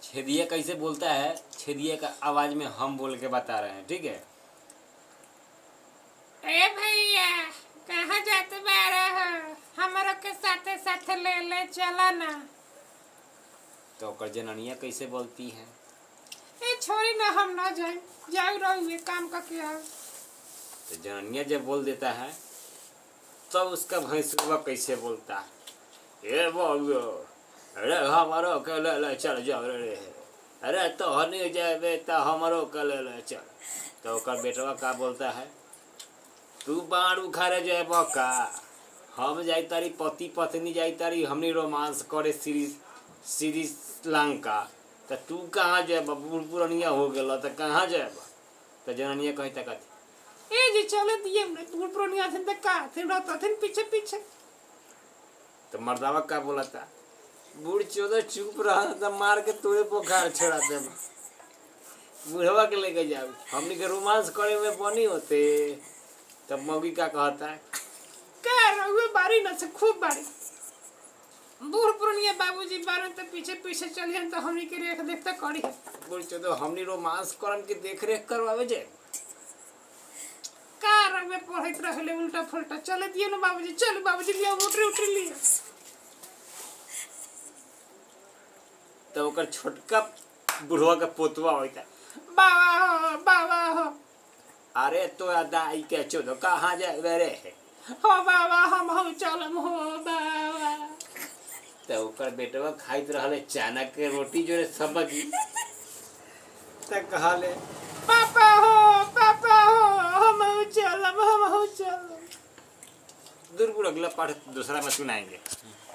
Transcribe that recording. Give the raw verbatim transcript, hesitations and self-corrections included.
छेदिया कैसे बोलता है, छेदिया का आवाज में हम बोल के बता रहे हैं, ठीक है। ए भैया कहाँ जाते बारा हो, हमारा के साथे साथे ले ले चला ना। तो ओकर जननिया कैसे बोलती है? ए छोरी ना, हम ना जाए, जाऊ रहुए काम का क्या। तो जननिया जब बोल देता है तब तो उसका भैंसुआ कैसे बोलता है? ए बाबू, अरे हमारो के ले ले चल जाओ रे, अरे तो हनी जाए तो हमारो के ले ले चल। तो ओकर बेटवा का बोलता है, तू बाण उखाड़े जाए बका, हम जाई तारी पति पत्नी जाई तारी हमनी रोमांस करे श्री श्री लंका, तो तू कहाँ जाए? बूढ़ पुरानिया हो गया तो कहाँ जाए? तो जननिया कहता कहती ए जी चले दिए हमने बूढ़ पुरानिया थे तो का थे रहता थे पीछे पीछे। तो मर्दावा का बोला था, बूढ़ चौदह चुप रहा तो मार के तोरे बुखार छोड़ा दे, बूढ़वा के लेके जाओ, हमनी के रोमांस करे में बनी होते। तब मौगी का कहता है, क्या रहुए बारी न से खूब बारी, बूढ़ पुरानिया बाबूजी बारन तो पीछे पीछे चलिए तो हमनी के रेख देखता करी है। बूढ़ चौदह हमनी रोमांस करन के देख रेख करवावे जाए, का रहुए पढ़त रहले उल्टा फुल्टा। चले दिए ना बाबूजी, चल बाबूजी लिया मोटरी उटरी लिया। तो ओकर छोटका बुढ़वा का पोतवा होता, बाबा हो बाबा हो, अरे तो दाई के चौदह कहाँ जाए रे? हो बाबा हम हो चलम हो बाबा। तो ओकर बेटवा खाइत रहले चना के रोटी जो सब्जी, तो कहले पापा हो पापा हो, हम हो चलम हम हो चलम। दूर अगला पाठ दूसरा में सुनाएंगे।